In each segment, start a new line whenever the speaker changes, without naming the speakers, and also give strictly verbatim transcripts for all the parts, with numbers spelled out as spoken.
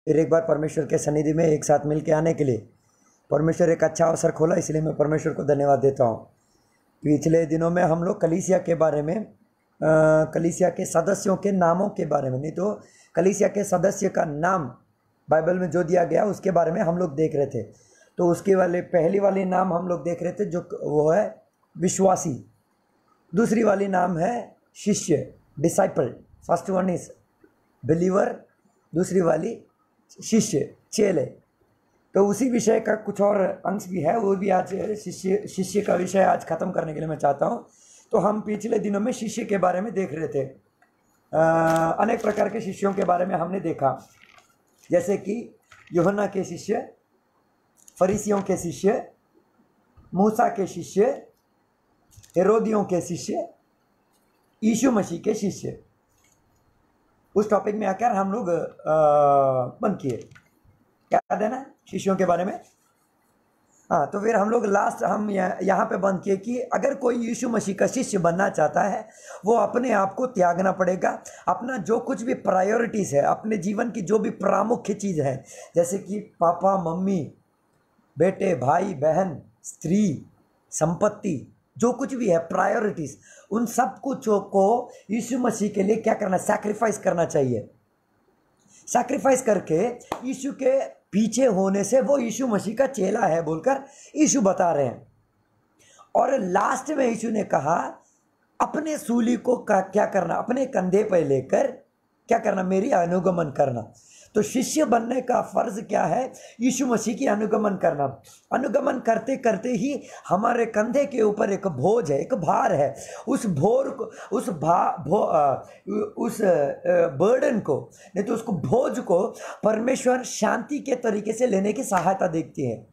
फिर एक बार परमेश्वर के सन्निधि में एक साथ मिल के आने के लिए परमेश्वर एक अच्छा अवसर खोला, इसलिए मैं परमेश्वर को धन्यवाद देता हूँ। पिछले दिनों में हम लोग कलीसिया के बारे में, कलीसिया के सदस्यों के नामों के बारे में, नहीं तो कलीसिया के सदस्य का नाम बाइबल में जो दिया गया उसके बारे में हम लोग देख रहे थे। तो उसके वाले पहली वाली नाम हम लोग देख रहे थे जो वो है विश्वासी, दूसरी वाली नाम है शिष्य, disciple. First one is believer, दूसरी वाली शिष्य, चेले। तो उसी विषय का कुछ और अंश भी है, वो भी आज शिष्य शिष्य का विषय आज ख़त्म करने के लिए मैं चाहता हूँ। तो हम पिछले दिनों में शिष्य के बारे में देख रहे थे, आ, अनेक प्रकार के शिष्यों के बारे में हमने देखा, जैसे कि यूहन्ना के शिष्य, फरीसियों के शिष्य, मूसा के शिष्य, हेरोदियों के शिष्य, यीशु मसीह के शिष्य। उस टॉपिक में आकर हम लोग बंद किए, क्या देना शिष्यों के बारे में। हाँ, तो फिर हम लोग लास्ट हम यहाँ पे बंद किए कि अगर कोई यीशु मसीह का शिष्य बनना चाहता है वो अपने आप को त्यागना पड़ेगा। अपना जो कुछ भी प्रायोरिटीज़ है, अपने जीवन की जो भी प्रामुख्य चीज़ है, जैसे कि पापा मम्मी, बेटे भाई बहन, स्त्री, संपत्ति, जो कुछ भी है प्रायोरिटीज़, उन सब कुछ को यीशु मसीह के लिए क्या करना, सैक्रिफाइस करना चाहिए। सैक्रिफाइस करके यीशु के पीछे होने से वो यीशु मसीह का चेला है बोलकर यीशु बता रहे हैं। और लास्ट में यीशु ने कहा अपने सूली को क्या करना, अपने कंधे पर लेकर क्या करना, मेरी अनुगमन करना। तो शिष्य बनने का फर्ज क्या है, यीशु मसीह की अनुगमन करना। अनुगमन करते करते ही हमारे कंधे के ऊपर एक बोझ है, एक भार है। उस भोर को, उस भा भो उस बर्डन को, नहीं तो उसको बोझ को परमेश्वर शांति के तरीके से लेने की सहायता देखती है।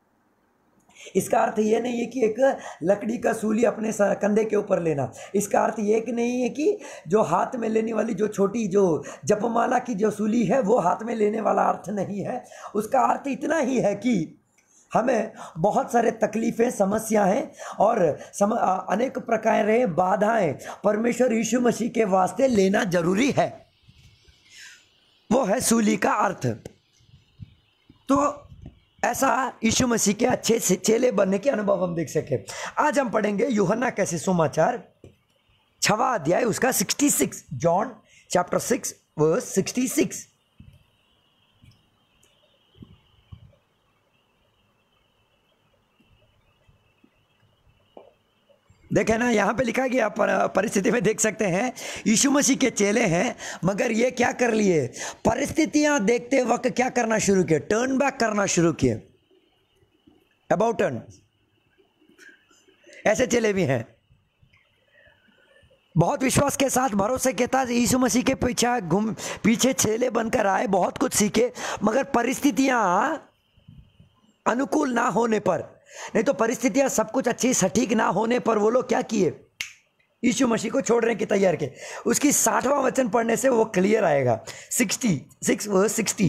इसका अर्थ ये नहीं है कि एक लकड़ी का सूली अपने कंधे के ऊपर लेना। इसका अर्थ ये कि नहीं है कि जो हाथ में लेने वाली जो छोटी जो जपमाला की जो सूली है वो हाथ में लेने वाला अर्थ नहीं है। उसका अर्थ इतना ही है कि हमें बहुत सारे तकलीफ़ें, समस्याएं और सम, अनेक प्रकार बाधाएं परमेश्वर यीशु मसीह के वास्ते लेना जरूरी है। वो है सूली का अर्थ। तो ऐसा यीशु मसीह के अच्छे से चेले बनने के अनुभव हम देख सके। आज हम पढ़ेंगे यूहन्ना के सुसमाचार छठवां अध्याय, उसका sixty six, John chapter six verse sixty six. देखें ना, यहाँ पे लिखा गया, परिस्थिति में देख सकते हैं यीशु मसीह के चेले हैं, मगर ये क्या कर लिए, परिस्थितियां देखते वक्त क्या करना शुरू किए, टर्न बैक करना शुरू किए, अबाउट टर्न। ऐसे चेले भी हैं, बहुत विश्वास के साथ, भरोसे के साथ यीशु मसीह के पीछे घूम पीछे चेले बनकर आए, बहुत कुछ सीखे, मगर परिस्थितियां अनुकूल ना होने पर, नहीं तो परिस्थितियां सब कुछ अच्छी सटीक ना होने पर वो लोग क्या किए, यीशु मसीह को छोड़ने की तैयार के। उसकी साठवां वचन पढ़ने से वो क्लियर आएगा। Sixty six verse sixty.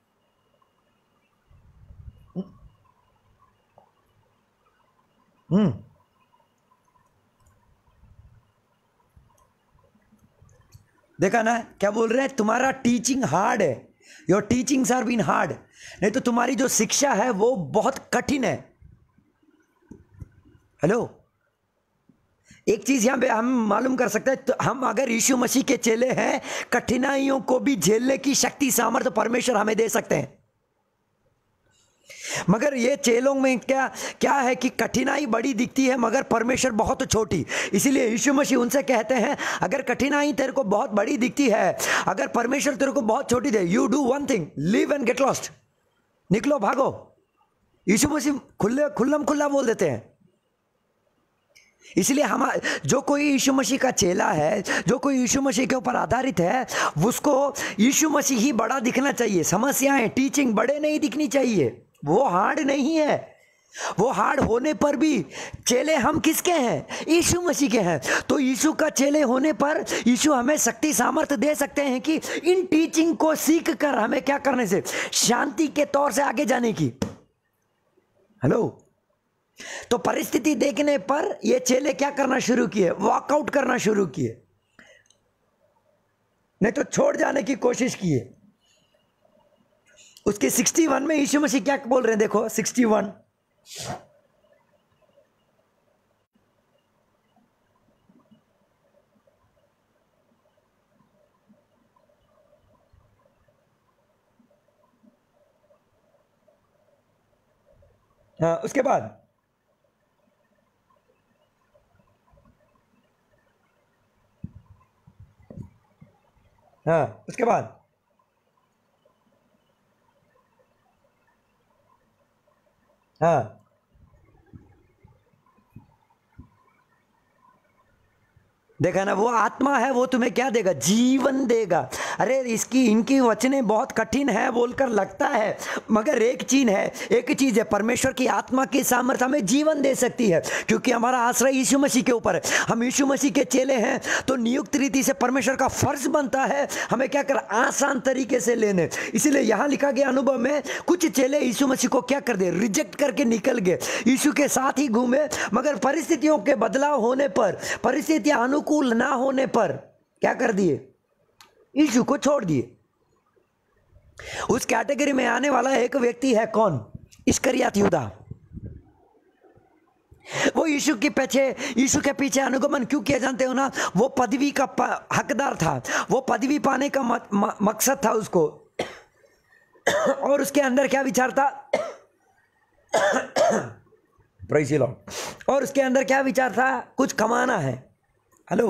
हम्म देखा ना क्या बोल रहे हैं, तुम्हारा टीचिंग हार्ड है, your teachings are been hard. नहीं तो तुम्हारी जो शिक्षा है वो बहुत कठिन है। हेलो, एक चीज यहां पे हम मालूम कर सकते हैं, तो हम अगर यीशु मसीह के चेले हैं, कठिनाइयों को भी झेलने की शक्ति, सामर्थ्य परमेश्वर हमें दे सकते हैं। मगर ये चेलों में क्या क्या है कि कठिनाई बड़ी दिखती है मगर परमेश्वर बहुत छोटी। इसीलिए यीशु मसीह उनसे कहते हैं, अगर कठिनाई तेरे को बहुत बड़ी दिखती है, अगर परमेश्वर तेरे को बहुत छोटी दे, you do one thing, leave and get lost, निकलो, भागो। यीशु मसीह खुले खुल्लम खुल्ला बोल देते हैं। इसलिए हम, जो कोई यीशु मसीह का चेला है, जो कोई यीशु मसीह के ऊपर आधारित है, उसको यीशु मसीह ही बड़ा दिखना चाहिए। समस्याएं, टीचिंग बड़े नहीं दिखनी चाहिए। वो हार्ड नहीं है। वो हार्ड होने पर भी चेले हम किसके हैं, यीशु मसीह के हैं। तो यीशु का चेले होने पर यीशु हमें शक्ति सामर्थ्य दे सकते हैं कि इन टीचिंग को सीख कर हमें क्या करने से, शांति के तौर से आगे जाने की। हेलो, तो परिस्थिति देखने पर ये चेले क्या करना शुरू किए, वॉकआउट करना शुरू किए, नहीं तो छोड़ जाने की कोशिश किए। उसके सिक्सटी वन में यीशु मसीह क्या बोल रहे हैं, देखो सिक्सटी वन। हाँ उसके बाद हाँ उसके बाद हाँ देखा ना, वो आत्मा है, वो तुम्हें क्या देगा, जीवन देगा। अरे इसकी इनकी वचनें बहुत कठिन है बोलकर लगता है, मगर एक चीज है, एक चीज है, परमेश्वर की आत्मा की सामर्थ्य हमें जीवन दे सकती है, क्योंकि हमारा आश्रय यीशु मसीह के ऊपर है। हम यीशु मसीह के चेले हैं, तो नियुक्त रीति से परमेश्वर का फर्ज बनता है हमें क्या कर, आसान तरीके से लेने। इसीलिए यहां लिखा गया अनुभव में कुछ चेले यीशु मसीह को क्या कर दे, रिजेक्ट करके निकल गए, यीशु के साथ ही घूमे, मगर परिस्थितियों के बदलाव होने पर, परिस्थितियां अनुकूल ना होने पर क्या कर दिए, यीशु को छोड़ दिए। उस कैटेगरी में आने वाला एक व्यक्ति है, कौन, इस्करियत यहूदा। वो यीशु के पीछे यीशु के पीछे अनुगमन क्यों किया जानते हो ना, वो पदवी का हकदार था, वो पदवी पाने का म, म, मकसद था उसको। और उसके अंदर क्या विचार था, प्रेज़ द लॉर्ड, और उसके अंदर क्या विचार था, कुछ कमाना है। हेलो,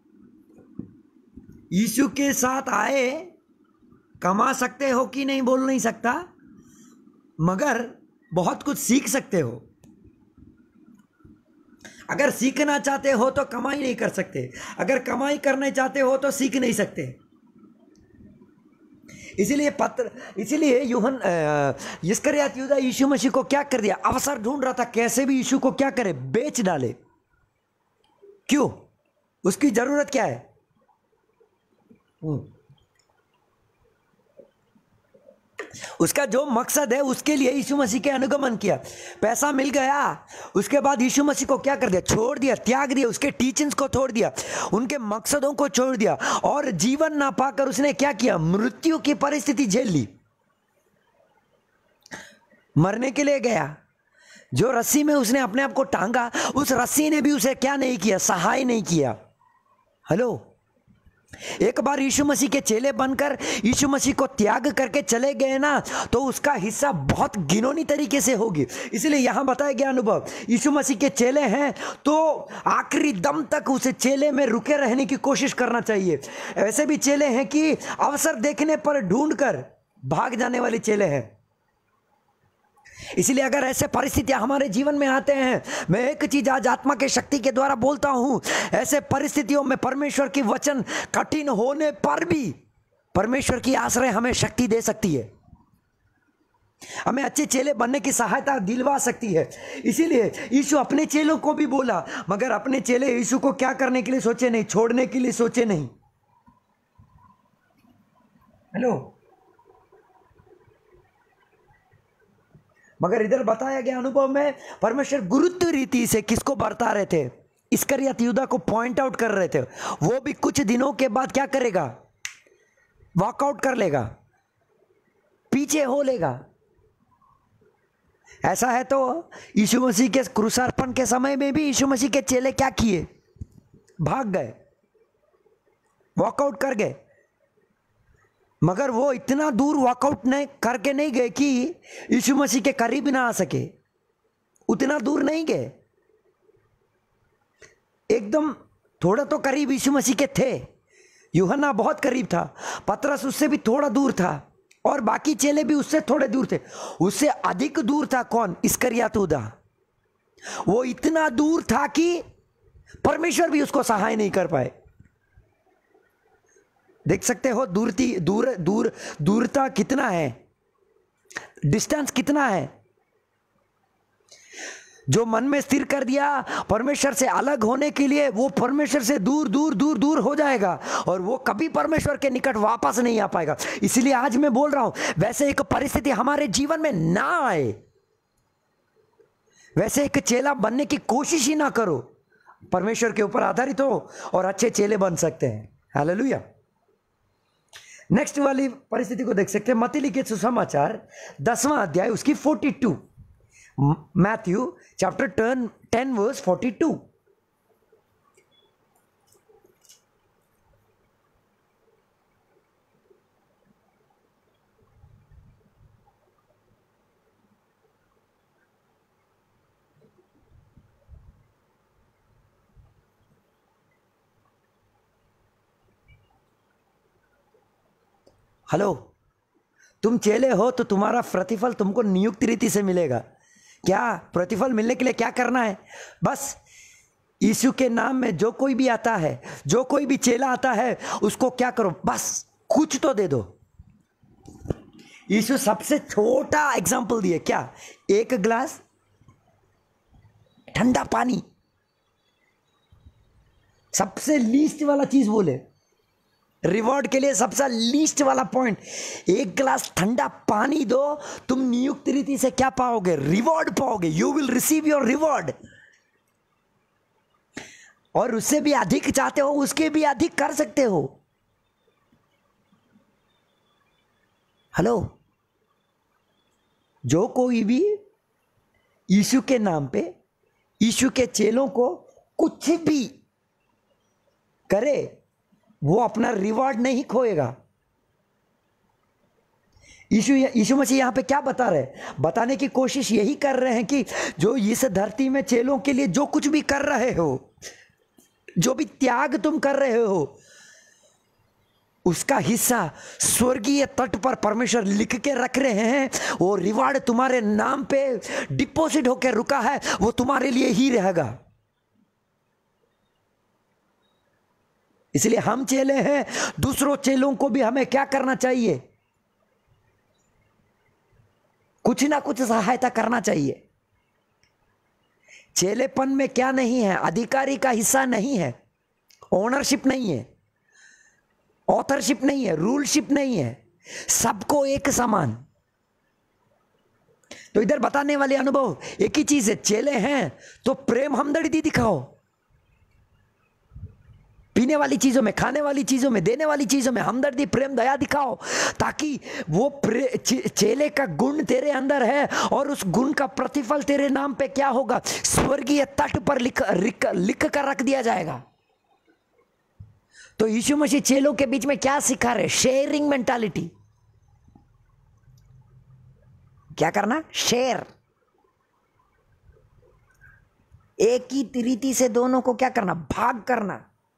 यीशु के साथ आए, कमा सकते हो कि नहीं बोल नहीं सकता, मगर बहुत कुछ सीख सकते हो। अगर सीखना चाहते हो तो कमाई नहीं कर सकते, अगर कमाई करना चाहते हो तो सीख नहीं सकते। इसीलिए पत्र इसीलिए यूहन इस्करियत यहूदा यीशु मसीह को क्या कर दिया, अवसर ढूंढ रहा था कैसे भी यीशु को क्या करे, बेच डाले। क्यों, उसकी जरूरत क्या है, उसका जो मकसद है उसके लिए यीशु मसीह के अनुगमन किया। पैसा मिल गया, उसके बाद यीशु मसीह को क्या कर दिया, छोड़ दिया, त्याग दिया, उसके टीचिंग्स को छोड़ दिया, उनके मकसदों को छोड़ दिया, और जीवन ना पाकर उसने क्या किया, मृत्यु की परिस्थिति झेल ली, मरने के लिए गया। जो रस्सी में उसने अपने आप को टांगा, उस रस्सी ने भी उसे क्या नहीं किया, सहाय नहीं किया। हेलो, एक बार यीशु मसीह के चेले बनकर यीशु मसीह को त्याग करके चले गए ना, तो उसका हिस्सा बहुत घिनौनी तरीके से होगी। इसलिए यहां बताया गया अनुभव, यीशु मसीह के चेले हैं तो आखिरी दम तक उसे चेले में रुके रहने की कोशिश करना चाहिए। ऐसे भी चेले हैं कि अवसर देखने पर ढूंढकर भाग जाने वाले चेले हैं। इसलिए अगर ऐसे परिस्थितियां हमारे जीवन में आते हैं, मैं एक चीज आज आत्मा के शक्ति के द्वारा बोलता हूं, ऐसे परिस्थितियों में परमेश्वर की वचन कठिन होने पर भी परमेश्वर की आश्रय हमें शक्ति दे सकती है, हमें अच्छे चेले बनने की सहायता दिलवा सकती है। इसीलिए यीशु अपने चेलों को भी बोला, मगर अपने चेले यीशु को क्या करने के लिए सोचे नहीं, छोड़ने के लिए सोचे नहीं। हेलो, मगर इधर बताया गया अनुभव में परमेश्वर गुरुत्व रीति से किसको बरता रहे थे, इस्करियत यहूदा को पॉइंट आउट कर रहे थे। वो भी कुछ दिनों के बाद क्या करेगा, वॉकआउट कर लेगा, पीछे हो लेगा। ऐसा है तो यीशु मसीह के क्रूसार्पण के समय में भी यीशु मसीह के चेले क्या किए, भाग गए, वॉकआउट कर गए, मगर वो इतना दूर वॉकआउट नहीं करके नहीं गए कि यीशु मसीह के करीब ना आ सके, उतना दूर नहीं गए, एकदम थोड़ा तो करीब यीशु मसीह के थे। यूहन्ना बहुत करीब था, पतरस उससे भी थोड़ा दूर था, और बाकी चेले भी उससे थोड़े दूर थे। उससे अधिक दूर था कौन, इस्करियत यहूदा। वो इतना दूर था कि परमेश्वर भी उसको सहाय नहीं कर पाए। देख सकते हो दूरती दूर दूर दूरता कितना है, डिस्टेंस कितना है। जो मन में स्थिर कर दिया परमेश्वर से अलग होने के लिए, वो परमेश्वर से दूर दूर दूर दूर हो जाएगा, और वो कभी परमेश्वर के निकट वापस नहीं आ पाएगा। इसलिए आज मैं बोल रहा हूं, वैसे एक परिस्थिति हमारे जीवन में ना आए, वैसे एक चेला बनने की कोशिश ही ना करो, परमेश्वर के ऊपर आधारित हो और अच्छे चेले बन सकते हैं। हालेलुया। नेक्स्ट वाली परिस्थिति को देख सकते हैं, मत्ती लिखित सुसमाचार दसवां अध्याय उसकी forty two, Matthew chapter ten ten verse forty two. Hello, तुम चेले हो तो तुम्हारा प्रतिफल तुमको नियुक्त रीति से मिलेगा। क्या प्रतिफल मिलने के लिए क्या करना है? बस यीशु के नाम में जो कोई भी आता है, जो कोई भी चेला आता है, उसको क्या करो, बस कुछ तो दे दो। यीशु सबसे छोटा एग्जाम्पल दिए, क्या? एक गिलास ठंडा पानी, सबसे लीस्ट वाला चीज बोले, रिवॉर्ड के लिए सबसे लीस्ट वाला पॉइंट, एक गिलास ठंडा पानी दो, तुम नियुक्त रीति से क्या पाओगे? रिवॉर्ड पाओगे। You will receive your reward. और उससे भी अधिक चाहते हो, उसके भी अधिक कर सकते हो। हेलो, जो कोई भी यीशु के नाम पे यीशु के चेलों को कुछ भी करे, वो अपना रिवॉर्ड नहीं खोएगा। यीशु यीशु मसीह यहां पे क्या बता रहे हैं? बताने की कोशिश यही कर रहे हैं कि जो इस धरती में चेलों के लिए जो कुछ भी कर रहे हो, जो भी त्याग तुम कर रहे हो, उसका हिस्सा स्वर्गीय तट पर परमेश्वर लिख के रख रहे हैं। वो रिवॉर्ड तुम्हारे नाम पे डिपॉजिट होकर रुका है, वो तुम्हारे लिए ही रहेगा। इसलिए हम चेले हैं, दूसरों चेलों को भी हमें क्या करना चाहिए? कुछ ना कुछ सहायता करना चाहिए। चेलेपन में क्या नहीं है? अधिकारी का हिस्सा नहीं है, ओनरशिप नहीं है, ऑथरशिप नहीं है, रूलशिप नहीं है, सबको एक समान। तो इधर बताने वाले अनुभव एक ही चीज है, चेले हैं तो प्रेम हमदर्दी दिखाओ। पीने वाली चीजों में, खाने वाली चीजों में, देने वाली चीजों में हमदर्दी, प्रेम, दया दिखाओ, ताकि वो चेले का गुण तेरे अंदर है और उस गुण का प्रतिफल तेरे नाम पे क्या होगा? स्वर्गीय तट पर लिख लिख, लिख कर रख दिया जाएगा। तो यीशु मसीह चेलों के बीच में क्या सिखा रहे? Sharing mentality. क्या करना? शेयर। एक ही रीति से दोनों को क्या करना? भाग करना।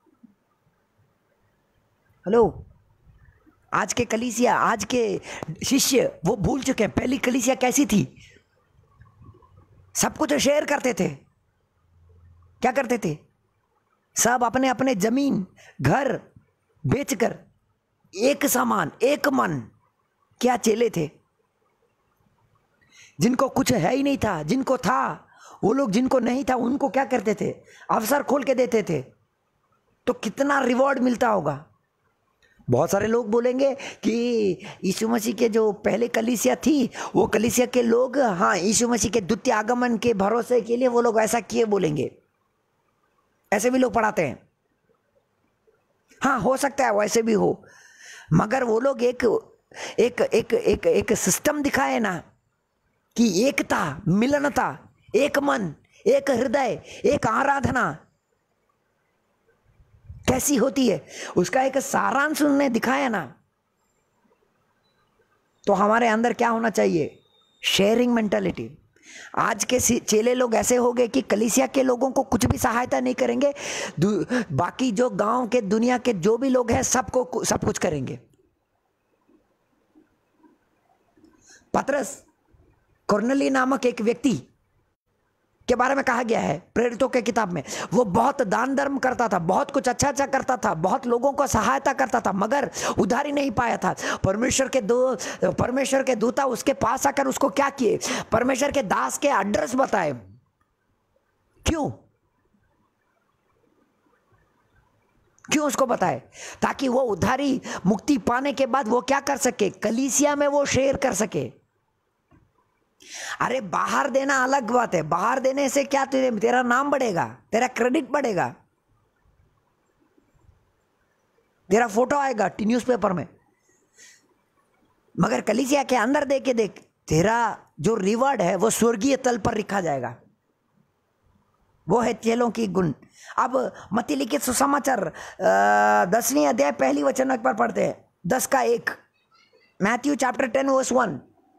हेलो, आज के कलीसिया, आज के शिष्य वो भूल चुके हैं पहली कलीसिया कैसी थी। सब कुछ शेयर करते थे। क्या करते थे? सब अपने अपने जमीन घर बेचकर एक समान, एक मन। क्या चेले थे? जिनको कुछ है ही नहीं था, जिनको था वो लोग, जिनको नहीं था उनको क्या करते थे? अवसर खोल के देते थे। तो कितना रिवॉर्ड मिलता होगा। बहुत सारे लोग बोलेंगे कि यीशु मसीह के जो पहले कलीसिया थी, वो कलीसिया के लोग, हाँ, यीशु मसीह के द्वितीय आगमन के भरोसे के लिए वो लोग ऐसा किए बोलेंगे। ऐसे भी लोग पढ़ाते हैं। हाँ, हो सकता है वैसे भी हो, मगर वो लोग एक एक एक एक एक सिस्टम दिखाए ना कि एकता, मिलनता, एक मन, एक हृदय, एक आराधना कैसी होती है, उसका एक सारांश उन्होंने दिखाया ना। तो हमारे अंदर क्या होना चाहिए? Sharing mentality. आज के चेले लोग ऐसे हो गए कि कलीसिया के लोगों को कुछ भी सहायता नहीं करेंगे, बाकी जो गांव के, दुनिया के जो भी लोग हैं सबको सब कुछ करेंगे। पतरस, कुरनेली नामक एक व्यक्ति के बारे में कहा गया है प्रेरितों के किताब में, वो बहुत दान धर्म करता था, बहुत कुछ अच्छा अच्छा करता था, बहुत लोगों को सहायता करता था, मगर उधारी नहीं पाया था। परमेश्वर के दो परमेश्वर के दूता उसके पास आकर उसको क्या किए? परमेश्वर के दास के एड्रेस बताए। क्यों क्यों उसको बताए? ताकि वो उधारी मुक्ति पाने के बाद वो क्या कर सके? कलीसिया में वो शेयर कर सके। अरे बाहर देना अलग बात है, बाहर देने से क्या तेरे तेरा नाम बढ़ेगा, तेरा क्रेडिट बढ़ेगा, तेरा फोटो आएगा न्यूज़पेपर में,
मगर कलीसिया के अंदर देख के देख, तेरा जो रिवार्ड है वो स्वर्गीय तल पर लिखा जाएगा। वो है चेलों की गुण। अब मत्ती लिखित सुसमाचार दसवीं अध्याय पहली वचन पर पढ़ते हैं, दस का एक। Matthew chapter ten verse one.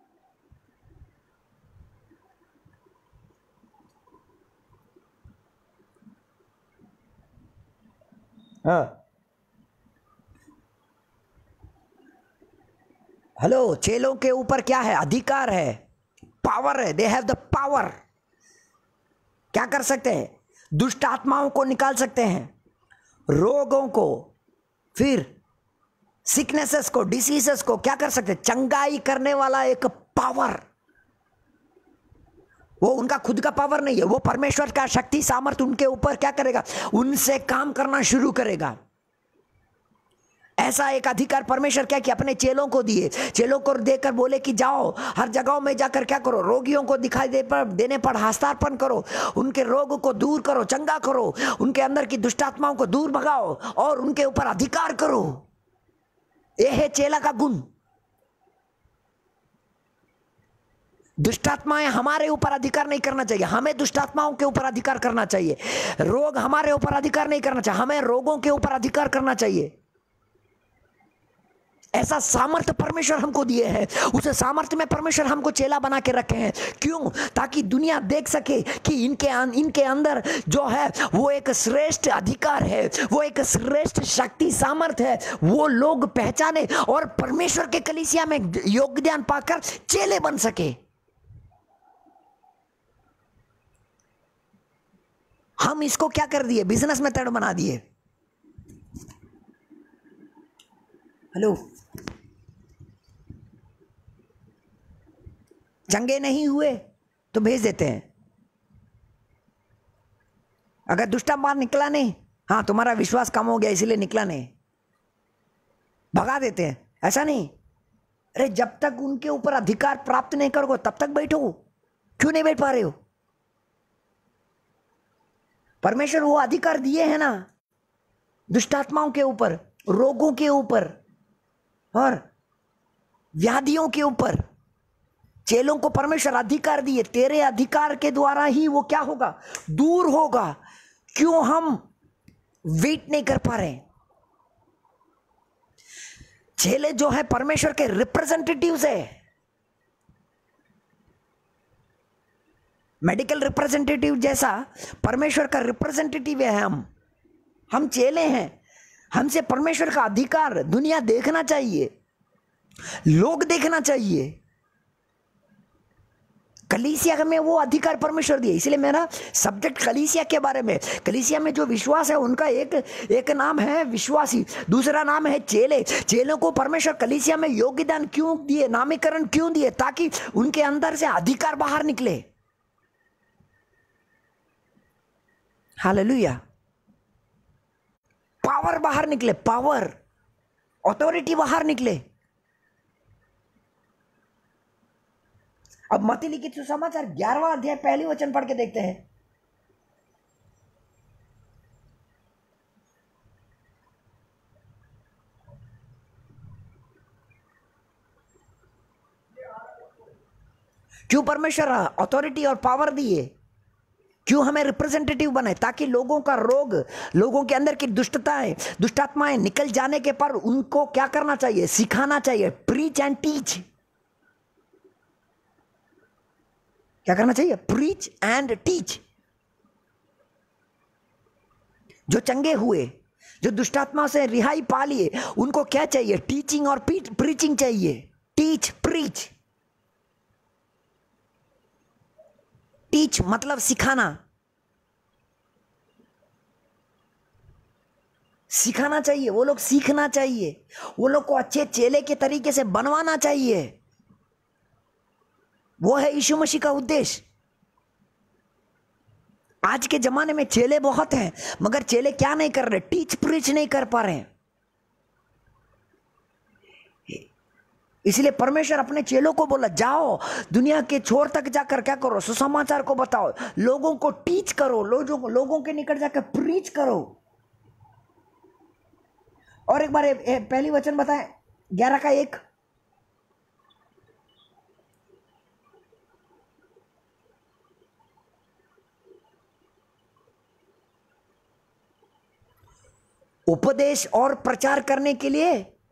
हाँ
हेलो, चेलों के ऊपर क्या है? अधिकार है, पावर है। They have the power. क्या कर सकते हैं? दुष्ट आत्माओं को निकाल सकते हैं, रोगों को, फिर सिकनेसेस को, डिसीजेस को क्या कर सकते हैं? चंगाई करने वाला एक पावर। वो उनका खुद का पावर नहीं है, वो परमेश्वर का शक्ति सामर्थ उनके ऊपर क्या करेगा? उनसे काम करना शुरू करेगा। ऐसा एक अधिकार परमेश्वर क्या कि अपने चेलों को दिए। चेलों को देकर बोले कि जाओ हर जगहों में जाकर क्या करो? रोगियों को दिखाई दे पर देने पर हस्तार्पण करो, उनके रोग को दूर करो, चंगा करो, उनके अंदर की दुष्ट आत्माओं को दूर भगाओ और उनके ऊपर अधिकार करो। यह है चेला का गुण। दुष्टात्माएं हमारे ऊपर अधिकार नहीं करना चाहिए, हमें दुष्टात्माओं के ऊपर अधिकार करना चाहिए। रोग हमारे ऊपर अधिकार नहीं करना चाहिए, हमें रोगों के ऊपर अधिकार करना चाहिए। ऐसा सामर्थ्य परमेश्वर हमको दिए हैं। उस सामर्थ्य में परमेश्वर हमको चेला बना के रखे हैं। क्यों? ताकि दुनिया देख सके कि इनके इनके अंदर जो है वो एक श्रेष्ठ अधिकार है, वो एक श्रेष्ठ शक्ति सामर्थ्य है। वो लोग पहचाने और परमेश्वर के कलीसिया में योगदान पाकर चेले बन सके। हम इसको क्या कर दिए? बिजनेस मेथड बना दिए। हेलो, चंगे नहीं हुए तो भेज देते हैं। अगर दुष्टात्मा निकला नहीं, हाँ तुम्हारा विश्वास कम हो गया इसलिए निकला नहीं, भगा देते हैं। ऐसा नहीं। अरे जब तक उनके ऊपर अधिकार प्राप्त नहीं करोगे तब तक बैठो। क्यों नहीं बैठ पा रहे हो? परमेश्वर वो अधिकार दिए हैं ना, दुष्टात्माओं के ऊपर, रोगों के ऊपर और व्याधियों के ऊपर। चेलों को परमेश्वर अधिकार दिए। तेरे अधिकार के द्वारा ही वो क्या होगा? दूर होगा। क्यों हम वेट नहीं कर पा रहे? चेले जो है परमेश्वर के रिप्रेजेंटेटिव्स है। मेडिकल रिप्रेजेंटेटिव जैसा परमेश्वर का रिप्रेजेंटेटिव है हम। हम चेले हैं। हमसे परमेश्वर का अधिकार दुनिया देखना चाहिए, लोग देखना चाहिए। कलीसिया में वो अधिकार परमेश्वर दिए। इसलिए मेरा सब्जेक्ट कलीसिया के बारे में। कलीसिया में जो विश्वास है उनका एक एक नाम है विश्वासी, दूसरा नाम है चेले। चेलों को परमेश्वर कलीसिया में योगदान क्यों दिए, नामीकरण क्यों दिए? ताकि उनके अंदर से अधिकार बाहर निकले। हालेलुया। पावर बाहर निकले, पावर, ऑथोरिटी बाहर निकले। अब मत्ती लिखित सुसमाचार ग्यारहवां अध्याय पहली वचन पढ़ के देखते हैं। क्यों परमेश्वर अथॉरिटी और पावर दिए? क्यों हमें रिप्रेजेंटेटिव बनाए? ताकि लोगों का रोग, लोगों के अंदर की दुष्टताएं, दुष्टात्माएं निकल जाने के पर उनको क्या करना चाहिए? सिखाना चाहिए। Preach and teach. क्या करना चाहिए? Preach and teach. जो चंगे हुए, जो दुष्टात्मा से रिहाई पा लिए, उनको क्या चाहिए? टीचिंग और प्रीचिंग चाहिए। Teach, preach. टीच मतलब सिखाना। सिखाना चाहिए। वो लोग सीखना चाहिए। वो लोग को अच्छे चेले के तरीके से बनवाना चाहिए। वो है यीशु मसीह का उद्देश्य। आज के जमाने में चेले बहुत हैं, मगर चेले क्या नहीं कर रहे? टीच प्रीच नहीं कर पा रहे। इसलिए परमेश्वर अपने चेलों को बोला, जाओ दुनिया के छोर तक जाकर क्या करो? सुसमाचार को बताओ, लोगों को टीच करो, लोगों लोगों के निकट जाकर प्रीच करो। और एक बार ए, ए, पहली वचन बताएं, ग्यारह का एक। उपदेश और प्रचार करने के लिए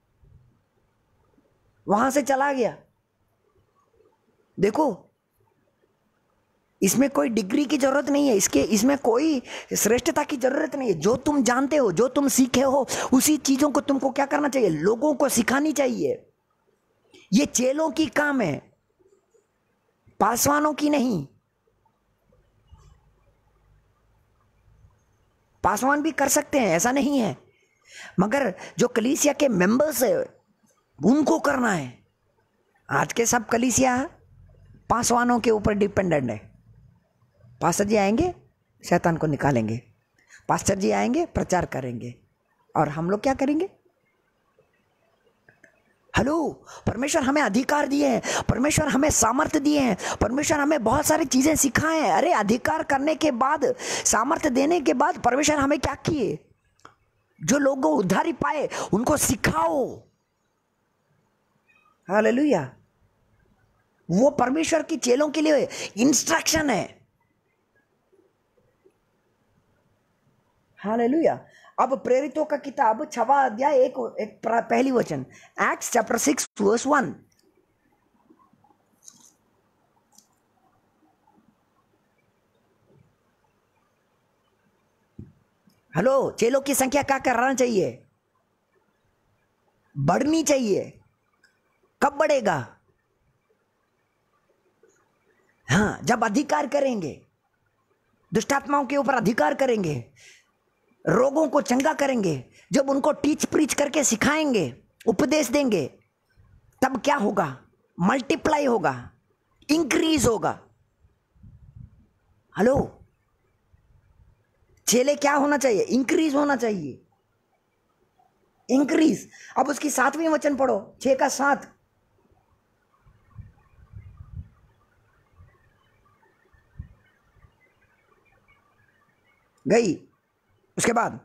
वहां से चला गया। देखो, इसमें कोई डिग्री की जरूरत नहीं है, इसके इसमें कोई श्रेष्ठता की जरूरत नहीं है। जो तुम जानते हो, जो तुम सीखे हो, उसी चीजों को तुमको क्या करना चाहिए? लोगों को सिखानी चाहिए। ये चेलों की काम है, पासवानों की नहीं। पासवान भी कर सकते हैं, ऐसा नहीं है, मगर जो कलीसिया के मेंबर्स है उनको करना है। आज के सब कलीसिया पासवानों के ऊपर डिपेंडेंट है। पास्टर जी आएंगे, शैतान को निकालेंगे, पास्टर जी आएंगे, प्रचार करेंगे, और हम लोग क्या करेंगे? हेलो, परमेश्वर हमें अधिकार दिए हैं, परमेश्वर हमें सामर्थ्य दिए हैं, परमेश्वर हमें बहुत सारी चीजें सिखाए हैं। अरे अधिकार करने के बाद, सामर्थ्य देने के बाद परमेश्वर हमें क्या किए? जो लोगों उद्धारी पाए उनको सिखाओ। हालेलुया। वो परमेश्वर की चेलों के लिए इंस्ट्रक्शन है। हालेलुया। अब प्रेरितों का किताब छठवां अध्याय एक, एक पहली वचन, Acts chapter six verse one. Hello, चेलों की संख्या क्या करना चाहिए? बढ़नी चाहिए। कब बढ़ेगा? हाँ, जब अधिकार करेंगे, दुष्टात्माओं के ऊपर अधिकार करेंगे, रोगों को चंगा करेंगे, जब उनको टीच प्रीच करके सिखाएंगे, उपदेश देंगे, तब क्या होगा? मल्टीप्लाई होगा, इंक्रीज होगा। हेलो, चेले क्या होना चाहिए? इंक्रीज होना चाहिए, इंक्रीज। अब उसकी सातवीं वचन पढ़ो, छह का सात। गई, उसके बाद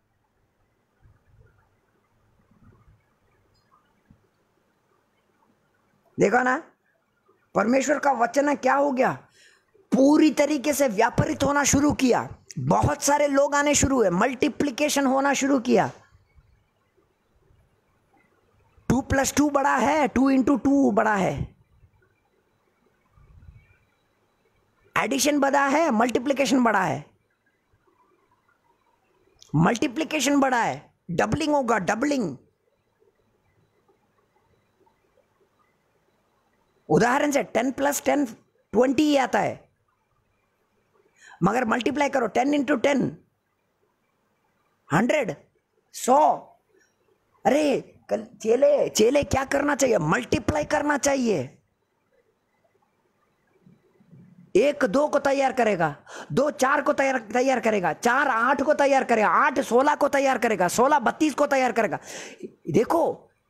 देखा ना, परमेश्वर का वचन क्या हो गया? पूरी तरीके से व्यापारित होना शुरू किया। बहुत सारे लोग आने शुरू हुए, मल्टीप्लिकेशन होना शुरू किया। टू प्लस टू बड़ा है, टू इंटू टू बड़ा है, एडिशन बड़ा है, मल्टीप्लिकेशन बड़ा है, मल्टीप्लिकेशन बड़ा है, डबलिंग होगा, डबलिंग। उदाहरण से टेन प्लस टेन ट्वेंटी ही आता है, मगर मल्टीप्लाई करो, टेन इंटू टेन हंड्रेड, सौ। अरे चेले चेले क्या करना चाहिए? मल्टीप्लाई करना चाहिए। एक दो को तैयार करेगा, दो चार को तैयार तैयार करेगा, चार आठ को तैयार करेगा, आठ सोलह को तैयार करेगा, सोलह बत्तीस को तैयार करेगा। देखो,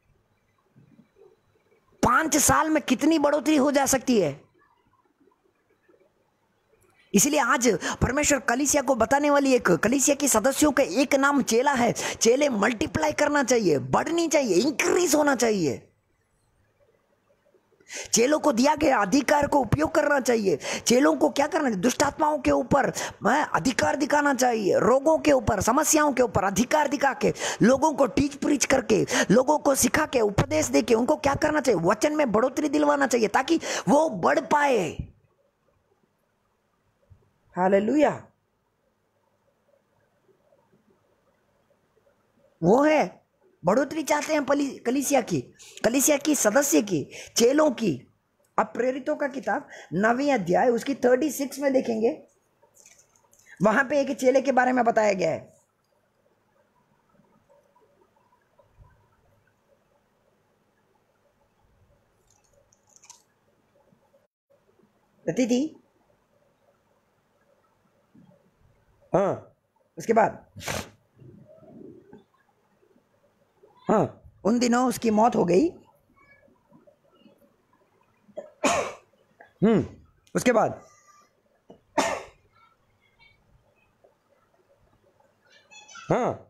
पांच साल में कितनी बढ़ोतरी हो जा सकती है। इसलिए आज परमेश्वर कलीसिया को बताने वाली, एक कलीसिया के सदस्यों का एक नाम चेला है। चेले मल्टीप्लाई करना चाहिए, बढ़नी चाहिए, इंक्रीज होना चाहिए। चेलों को दिया गया अधिकार को उपयोग करना चाहिए। चेलों को क्या करना चाहिए? दुष्ट आत्माओं के ऊपर अधिकार दिखाना चाहिए, रोगों के ऊपर, समस्याओं के ऊपर अधिकार दिखा के, लोगों को टीच प्रीच करके, लोगों को सिखा के, उपदेश दे के उनको क्या करना चाहिए? वचन में बढ़ोतरी दिलवाना चाहिए, ताकि वो बढ़ पाए। हालेलुया। वो है, बढ़ोतरी चाहते हैं कलीसिया की, कलीसिया की सदस्य की, चेलों की। अब प्रेरितों का किताब नवीं अध्याय उसकी थर्टी सिक्स में देखेंगे, वहां पे एक चेले के बारे में बताया गया है। थी हाँ, उसके बाद हाँ, उन दिनों उसकी मौत हो गई। हम्म उसके बाद हाँ,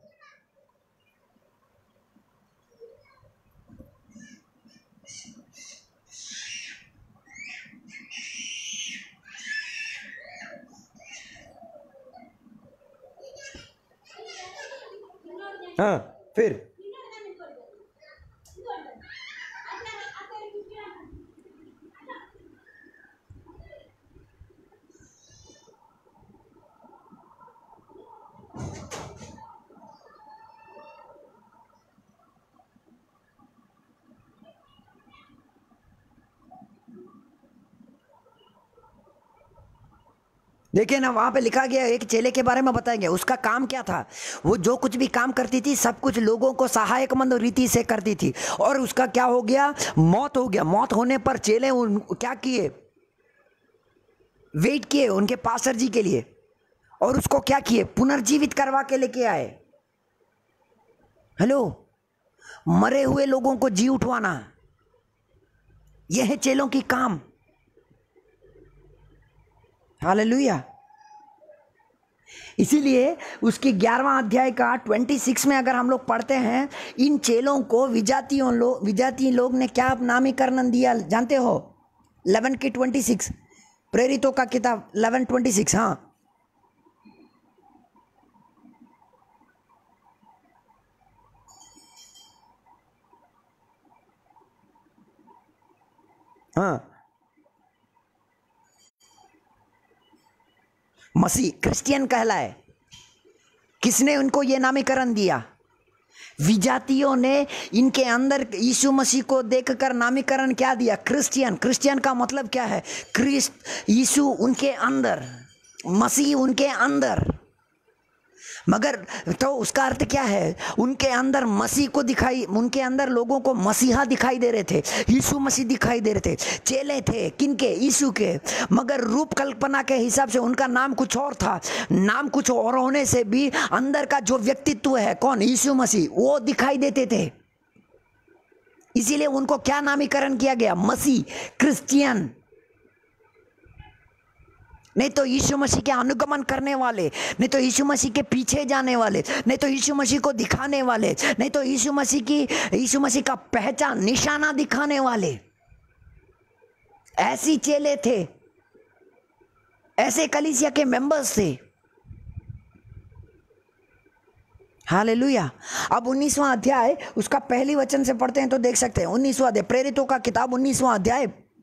हाँ फिर
देखिए ना, वहां पे लिखा गया एक चेले के बारे में बताया गया, उसका काम क्या था। वो जो कुछ भी काम करती थी सब कुछ लोगों को सहायकमंद रीति से करती थी। और उसका क्या हो गया, मौत हो गया। मौत होने पर चेले उन क्या किए, वेट किए उनके पास्टर जी के लिए, और उसको क्या किए, पुनर्जीवित करवा के लेके आए। हेलो, मरे हुए लोगों को जी उठवाना, यह है चेलों की काम। हालेलुया। इसीलिए उसकी ग्यारहवां अध्याय का छब्बीस में अगर हम लोग पढ़ते हैं, इन चेलों को विजातियों लोग विजातीय लोग ने क्या नामीकरण दिया जानते हो? ग्यारह की छब्बीस, प्रेरितों का किताब ग्यारह छब्बीस। हाँ हाँ, मसीह क्रिश्चियन कहलाए। किसने उनको ये नामीकरण दिया? विजातियों ने इनके अंदर यीशु मसीह को देखकर नामीकरण क्या दिया? क्रिश्चियन। क्रिश्चियन का मतलब क्या है? क्रिस्त, यीशु उनके अंदर, मसीह उनके अंदर। मगर तो उसका अर्थ क्या है? उनके अंदर मसीह को दिखाई, उनके अंदर लोगों को मसीहा दिखाई दे रहे थे, यीशु मसीह दिखाई दे रहे थे। चेले थे किनके? यीशु के। मगर रूप कल्पना के हिसाब से उनका नाम कुछ और था। नाम कुछ और होने से भी अंदर का जो व्यक्तित्व है, कौन? यीशु मसीह, वो दिखाई देते थे। इसीलिए उनको क्या नामीकरण किया गया? मसीह, क्रिश्चियन। नहीं तो यीशु मसीह के अनुगमन करने वाले, नहीं तो यीशु मसीह के पीछे जाने वाले, नहीं तो यीशु मसीह को दिखाने वाले, नहीं तो यीशु मसीह की यीशु मसीह का पहचान, निशाना दिखाने वाले। ऐसी चेले थे, ऐसे कलीसिया के मेंबर्स थे। हालेलुया। अब उन्नीसवां अध्याय उसका पहली वचन से पढ़ते हैं तो देख सकते हैं। उन्नीसवां अध्याय, प्रेरितों का किताब उन्नीसवां अध्याय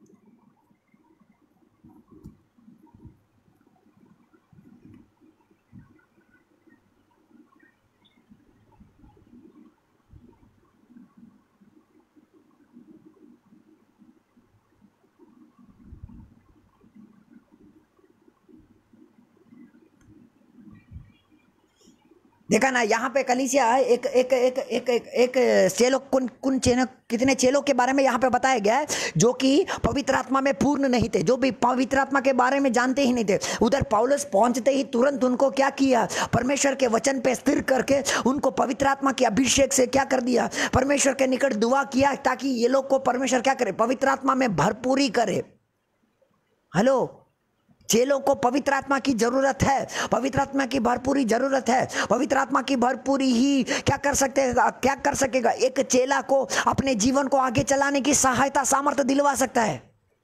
देखा ना, यहाँ पे कलीसिया एक एक एक एक एक, एक चेलो, कुन कुन चेलो, कितने चेलों के बारे में यहाँ पे बताया गया है जो कि पवित्र आत्मा में पूर्ण नहीं थे, जो भी पवित्र आत्मा के बारे में जानते ही नहीं थे। उधर पौलुस पहुंचते ही तुरंत उनको क्या किया? परमेश्वर के वचन पे स्थिर करके उनको पवित्र आत्मा के अभिषेक से क्या कर दिया? परमेश्वर के निकट दुआ किया ताकि ये लोग को परमेश्वर क्या करे? पवित्र आत्मा में भरपूरी करे। हेलो, चेलों को पवित्र आत्मा की जरूरत है, पवित्र आत्मा की भरपूरी जरूरत है। पवित्र आत्मा की भरपूरी ही क्या कर सकते हैं, क्या कर सकेगा? एक चेला को अपने जीवन को आगे चलाने की सहायता, सामर्थ्य दिलवा सकता है।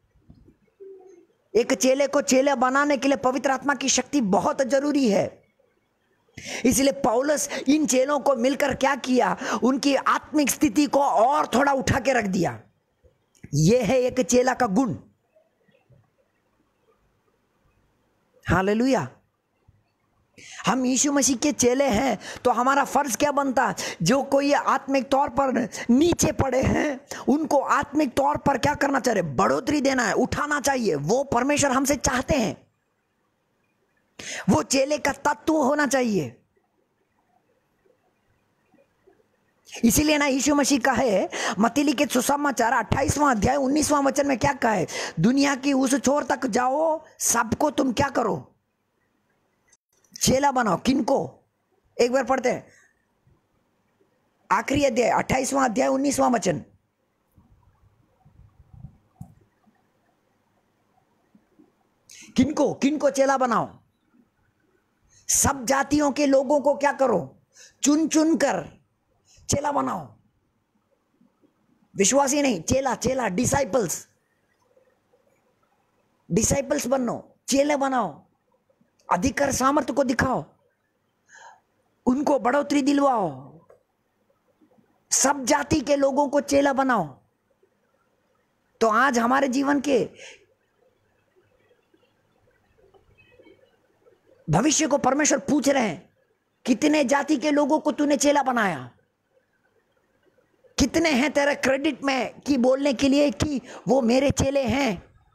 एक चेले को चेला बनाने के लिए पवित्र आत्मा की शक्ति बहुत जरूरी है। इसलिए पौलुस इन चेलों को मिलकर क्या किया? उनकी आत्मिक स्थिति को और थोड़ा उठा के रख दिया। यह है एक चेला का गुण। हालेलुया। हम यीशु मसीह के चेले हैं तो हमारा फर्ज क्या बनता? जो कोई आत्मिक तौर पर नीचे पड़े हैं उनको आत्मिक तौर पर क्या करना चाहिए? बढ़ोतरी देना है, उठाना चाहिए। वो परमेश्वर हमसे चाहते हैं। वो चेले का तत्व होना चाहिए। इसीलिए ना यीशु मसीह का है, मत्ती लिखित सुसमाचार अट्ठाईसवां अध्याय उन्नीसवां वचन में क्या कहा है? दुनिया की उस छोर तक जाओ, सबको तुम क्या करो? चेला बनाओ। किनको? एक बार पढ़ते हैं, आखिरी अध्याय अट्ठाईसवां अध्याय उन्नीसवां वचन। किनको किनको चेला बनाओ? सब जातियों के लोगों को क्या करो? चुन चुन कर चेला बनाओ। विश्वासी नहीं, चेला, चेला, डिसाइपल्स, डिसाइपल्स बनो, चेले बनाओ। अधिकार सामर्थ्य को दिखाओ, उनको बढ़ोतरी दिलवाओ, सब जाति के लोगों को चेला बनाओ। तो आज हमारे जीवन के भविष्य को परमेश्वर पूछ रहे हैं, कितने जाति के लोगों को तूने चेला बनाया? कितने हैं तेरे क्रेडिट में कि बोलने के लिए कि वो मेरे चेले हैं?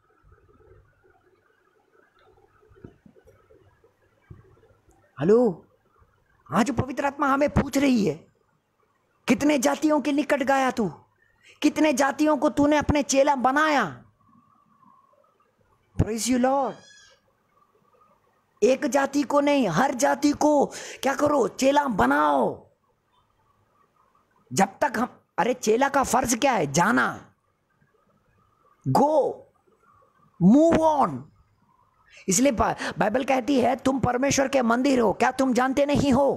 हेलो, आज पवित्र आत्मा हमें पूछ रही है, कितने जातियों के निकट गया तू? कितने जातियों को तूने अपने चेला बनाया? Praise you Lord. एक जाति को नहीं, हर जाति को क्या करो? चेला बनाओ। जब तक हम, अरे चेला का फर्ज क्या है? जाना, गो, मूव ऑन। इसलिए बाइबल कहती है तुम परमेश्वर के मंदिर हो, क्या तुम जानते नहीं हो?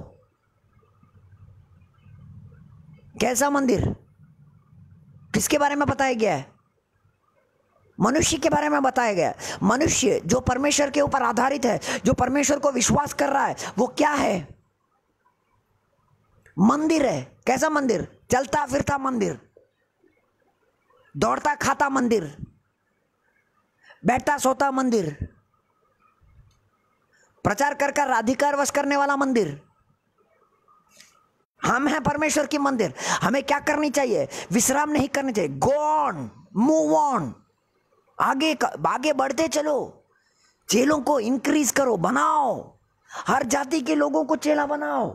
कैसा मंदिर? किसके बारे में बताया गया है? मनुष्य के बारे में बताया गया है। मनुष्य जो परमेश्वर के ऊपर आधारित है, जो परमेश्वर को विश्वास कर रहा है, वो क्या है? मंदिर है। कैसा मंदिर? चलता फिरता मंदिर, दौड़ता खाता मंदिर, बैठता सोता मंदिर, प्रचार कर कर अधिकार वश करने वाला मंदिर। हम हैं परमेश्वर की मंदिर। हमें क्या करनी चाहिए? विश्राम नहीं करनी चाहिए। गो ऑन, मूव ऑन, आगे आगे बढ़ते चलो। चेलों को इंक्रीज करो, बनाओ। हर जाति के लोगों को चेला बनाओ।